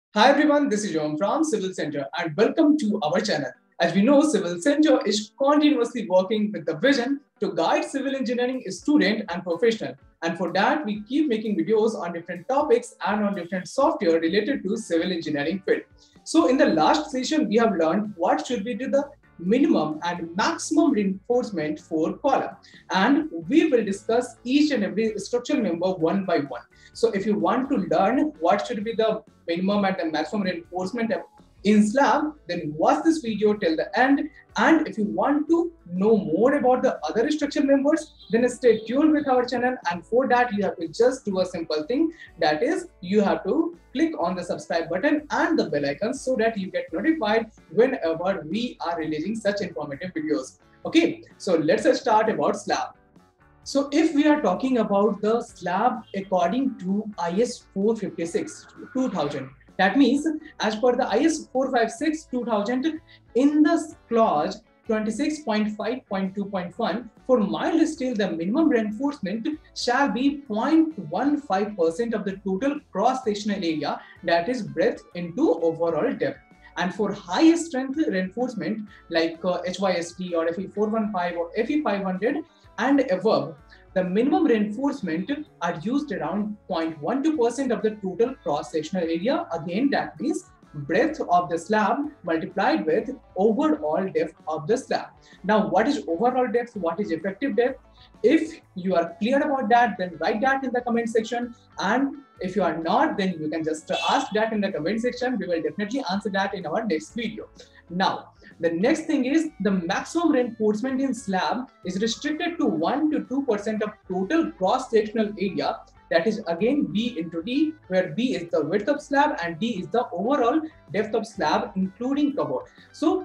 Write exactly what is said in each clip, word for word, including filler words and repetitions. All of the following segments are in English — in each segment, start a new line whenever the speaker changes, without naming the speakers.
Hi everyone, this is John from Civil Center and welcome to our channel. As we know, Civil Center is continuously working with the vision to guide civil engineering student and professional. And for that, we keep making videos on different topics and on different software related to civil engineering field. So in the last session, we have learned what should be the minimum and maximum reinforcement for column, and we will discuss each and every structural member one by one. So if you want to learn what should be the minimum and the maximum reinforcement in slab, then watch this video till the end. And if you want to know more about the other structural members, then stay tuned with our channel. And for that, you have to just do a simple thing, that is you have to click on the subscribe button and the bell icon so that you get notified whenever we are releasing such informative videos. Okay, so let's start about slab. So if we are talking about the slab according to I S four fifty-six two thousand, that means as per the I S four fifty-six two thousand, in the clause twenty-six point five point two point one, for mild steel, the minimum reinforcement shall be zero point one five percent of the total cross-sectional area, that is breadth into overall depth. And for high strength reinforcement like uh, H Y S T or F E four fifteen or F E five hundred and above, the minimum reinforcement are used around zero point one two percent of the total cross-sectional area. Again, that means breadth of the slab multiplied with overall depth of the slab. Now, what is overall depth? What is effective depth? If you are clear about that, then write that in the comment section. And if you are not, then you can just ask that in the comment section. We will definitely answer that in our next video. Now, the next thing is the maximum reinforcement in slab is restricted to one to two percent of total cross-sectional area. That is again B into D, where B is the width of slab and D is the overall depth of slab, including cover. So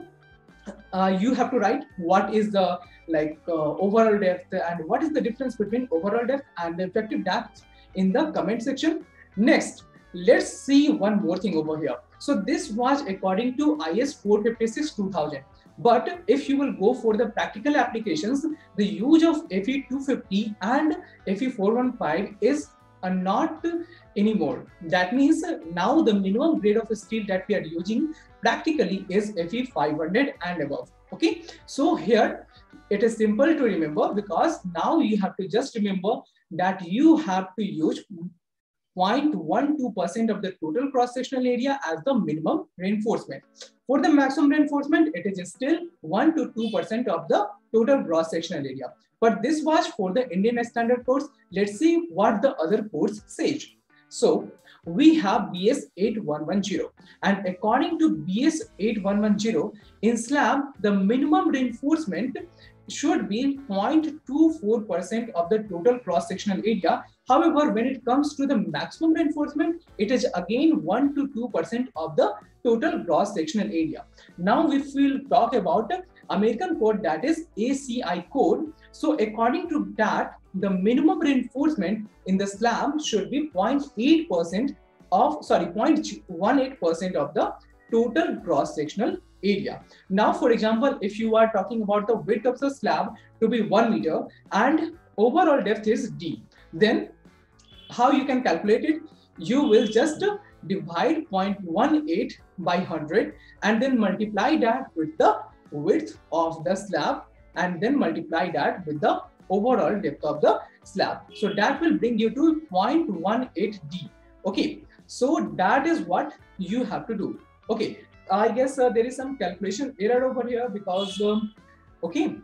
uh, you have to write what is the like uh, overall depth and what is the difference between overall depth and the effective depth in the comment section. Next, let's see one more thing over here. So this was according to I S four fifty-six two thousand. But if you will go for the practical applications, the use of F E two fifty and F E four fifteen is uh, not anymore. That means now the minimum grade of steel that we are using practically is F E five hundred and above. Okay, so here it is simple to remember, because now you have to just remember that you have to use zero point one two percent of the total cross-sectional area as the minimum reinforcement. For the maximum reinforcement, it is still one to two percent of the total cross-sectional area. But this was for the Indian Standard codes. Let's see what the other codes say. So we have B S eight one one zero, and according to B S eight one one zero, in slab, the minimum reinforcement should be zero point two four percent of the total cross-sectional area. However, when it comes to the maximum reinforcement, it is again one to two percent of the total cross-sectional area. Now, if we'll talk about American code, that is A C I Code. So according to that, the minimum reinforcement in the slab should be zero point eight percent of, sorry, zero point one eight percent of the total cross-sectional area. Now, for example, if you are talking about the width of the slab to be one meter and overall depth is D, then how you can calculate it? You will just divide zero point one eight by one hundred and then multiply that with the width of the slab and then multiply that with the overall depth of the slab. So that will bring you to zero point one eight D. Okay, so that is what you have to do. Okay, I guess uh, there is some calculation error over here, because um, okay,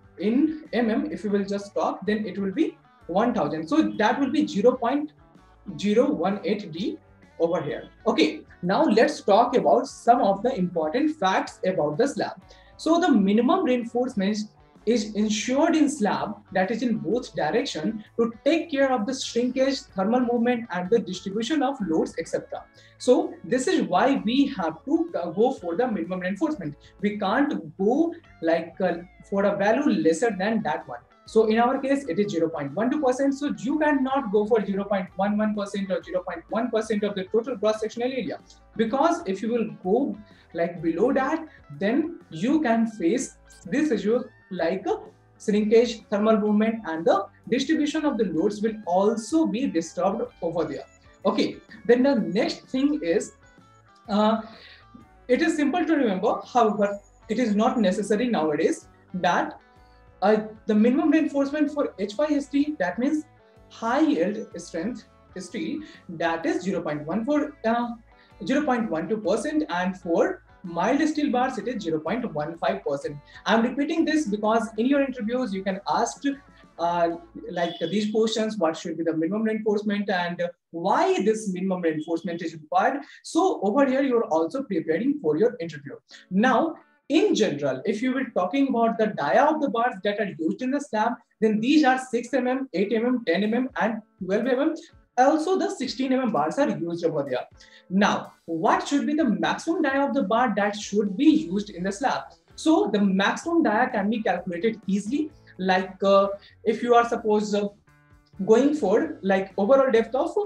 in mm, if you will just talk, then it will be one thousand. So that will be zero point zero one eight D over here. Okay, now let's talk about some of the important facts about the slab. So the minimum reinforcement is ensured in slab, that is in both direction, to take care of the shrinkage, thermal movement and the distribution of loads, et cetera. So this is why we have to go for the minimum reinforcement. We can't go like uh, for a value lesser than that one. So in our case, it is zero point one two percent. So you cannot go for zero point one one percent or zero point one percent of the total cross-sectional area, because if you will go like below that, then you can face this issue like a shrinkage, thermal movement, and the distribution of the loads will also be disturbed over there. Okay, then the next thing is Uh, it is simple to remember, however, it is not necessary nowadays that uh, the minimum reinforcement for H five S T, that means high yield strength steel, that is zero point one four, uh, zero point one two percent, and for mild steel bars it is zero point one five percent. I'm repeating this because in your interviews you can ask uh, like these questions: what should be the minimum reinforcement and why this minimum reinforcement is required. So over here you're also preparing for your interview. Now in general, if you were talking about the dia of the bars that are used in the slab, then these are six millimeter, eight millimeter, ten millimeter, and twelve millimeter. Also, the sixteen millimeter bars are used over there. Now, what should be the maximum dia of the bar that should be used in the slab? So, the maximum dia can be calculated easily. Like uh, if you are suppose uh, going for like overall depth of,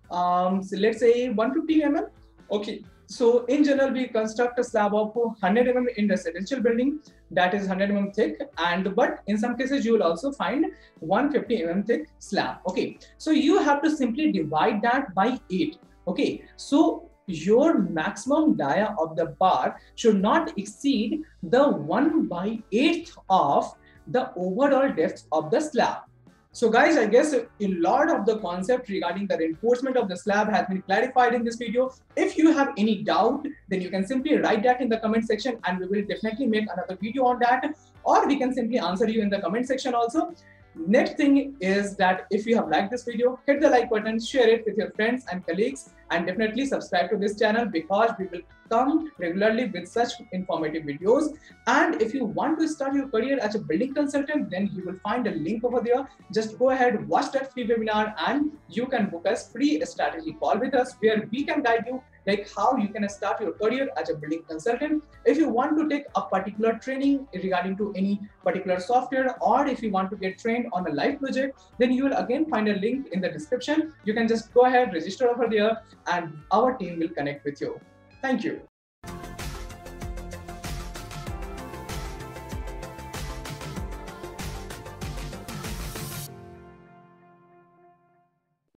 um, so let's say one hundred fifty millimeter. Okay. So in general, we construct a slab of one hundred millimeter in residential building, that is one hundred millimeter thick, and but in some cases you will also find one hundred fifty millimeter thick slab. Okay, so you have to simply divide that by eight. Okay, so your maximum dia of the bar should not exceed the one by eighth of the overall depth of the slab. So guys, I guess a lot of the concept regarding the reinforcement of the slab has been clarified in this video. If you have any doubt, then you can simply write that in the comment section and we will definitely make another video on that, or we can simply answer you in the comment section also. Next thing is that if you have liked this video, hit the like button, share it with your friends and colleagues, and definitely subscribe to this channel because we will come regularly with such informative videos. And if you want to start your career as a building consultant, then you will find a link over there. Just go ahead, watch that free webinar, and you can book a free strategy call with us where we can guide you like how you can start your career as a building consultant. If you want to take a particular training regarding to any particular software, or if you want to get trained on a live project, then you will again find a link in the description. You can just go ahead, register over there, and our team will connect with you. Thank you.